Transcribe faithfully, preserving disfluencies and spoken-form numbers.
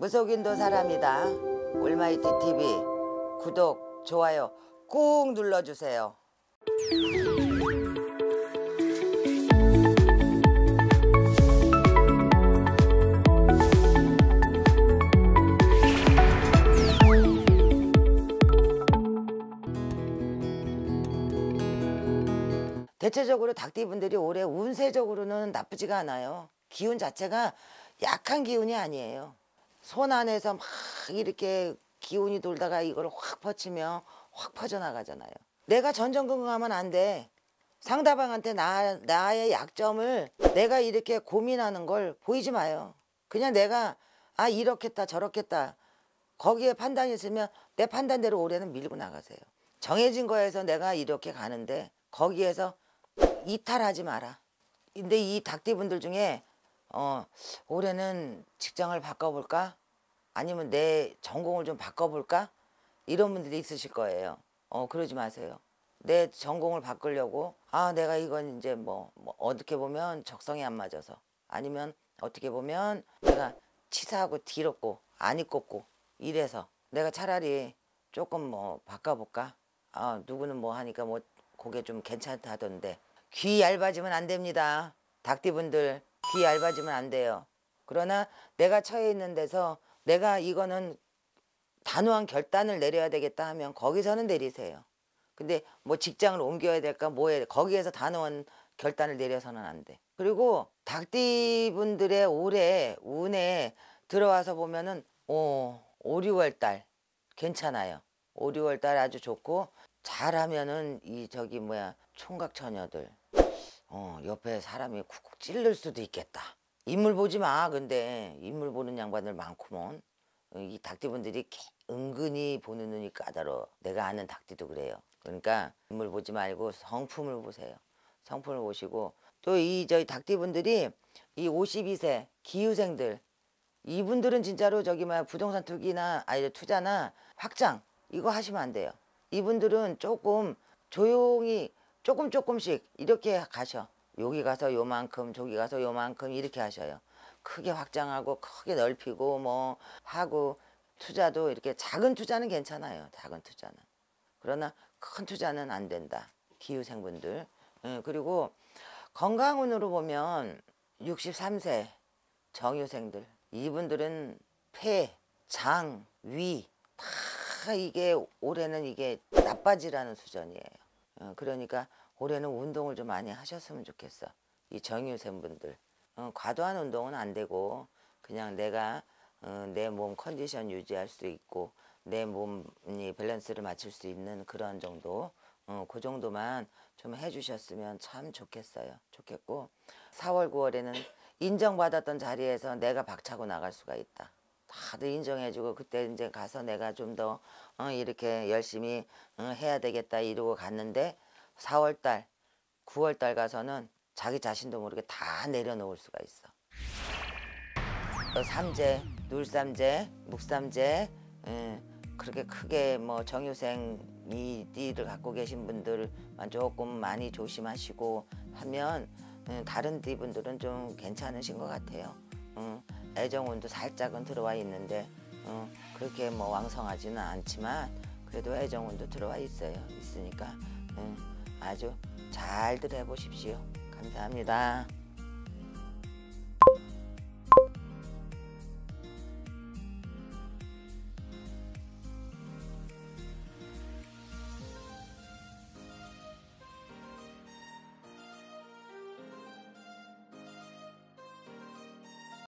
무속인도 사람이다. 올마이티 티비 구독, 좋아요 꾹 눌러주세요. 대체적으로 닭띠분들이 올해 운세적으로는 나쁘지가 않아요. 기운 자체가 약한 기운이 아니에요. 손 안에서 막 이렇게 기운이 돌다가 이걸 확 퍼치면 확 퍼져나가잖아요. 내가 전전긍긍하면 안 돼. 상대방한테 나, 나의 약점을 내가 이렇게 고민하는 걸 보이지 마요. 그냥 내가 아 이렇겠다 저렇겠다 거기에 판단이 있으면 내 판단대로 올해는 밀고 나가세요. 정해진 거에서 내가 이렇게 가는데 거기에서 이탈하지 마라. 근데 이 닭띠분들 중에 어 올해는 직장을 바꿔볼까? 아니면 내 전공을 좀 바꿔볼까? 이런 분들이 있으실 거예요. 어 그러지 마세요. 내 전공을 바꾸려고 아 내가 이건 이제 뭐, 뭐 어떻게 보면 적성이 안 맞아서 아니면 어떻게 보면 내가 치사하고 더럽고 안 이꼽고 이래서 내가 차라리 조금 뭐 바꿔볼까? 아 누구는 뭐 하니까 뭐 그게 좀 괜찮다던데 귀 얇아지면 안 됩니다. 닭띠분들 귀 얇아지면 안 돼요. 그러나 내가 처해 있는 데서 내가 이거는 단호한 결단을 내려야 되겠다 하면 거기서는 내리세요. 근데 뭐 직장을 옮겨야 될까 뭐해 거기에서 단호한 결단을 내려서는 안 돼. 그리고 닭띠분들의 올해 운에 들어와서 보면은 오, 오, 유월 달 괜찮아요. 오, 유월 달 아주 좋고 잘하면은 이 저기 뭐야 총각 처녀들 어 옆에 사람이 쿡쿡 찔릴 수도 있겠다. 인물 보지 마. 근데 인물 보는 양반들 많구먼. 이 닭띠분들이 은근히 보는 눈이 까다로워. 내가 아는 닭띠도 그래요. 그러니까 인물 보지 말고 성품을 보세요. 성품을 보시고 또 이 저희 닭띠분들이 이 오십이 세 기후생들 이분들은 진짜로 저기 막 부동산 투기나 아니 투자나 확장 이거 하시면 안 돼요. 이분들은 조금 조용히 조금 조금씩 이렇게 가셔. 여기 가서 요만큼 저기 가서 요만큼 이렇게 하셔요. 크게 확장하고 크게 넓히고 뭐 하고 투자도 이렇게 작은 투자는 괜찮아요. 작은 투자는. 그러나 큰 투자는 안 된다. 기후생분들. 예, 그리고 건강운으로 보면 육십삼 세 정유생들 이분들은 폐, 장, 위 다 이게 올해는 이게 나빠지라는 수준이에요. 어, 그러니까 올해는 운동을 좀 많이 하셨으면 좋겠어. 이 정유생분들 어, 과도한 운동은 안 되고 그냥 내가 어, 내 몸 컨디션 유지할 수 있고 내 몸이 밸런스를 맞출 수 있는 그런 정도 어, 그 정도만 좀 해주셨으면 참 좋겠어요. 좋겠고 사월 구월에는 인정받았던 자리에서 내가 박차고 나갈 수가 있다. 다들 인정해주고 그때 이제 가서 내가 좀 더 어, 이렇게 열심히 어, 해야 되겠다 이러고 갔는데 사월 달, 구월 달 가서는 자기 자신도 모르게 다 내려놓을 수가 있어. 삼재, 눌삼재, 묵삼재 예, 그렇게 크게 뭐 정유생 이 띠를 갖고 계신 분들만 조금 많이 조심하시고 하면 예, 다른 띠분들은 좀 괜찮으신 것 같아요. 음, 애정운도 살짝은 들어와 있는데 어, 그렇게 뭐 왕성하지는 않지만 그래도 애정운도 들어와 있어요. 있으니까 음, 아주 잘들 해보십시오. 감사합니다.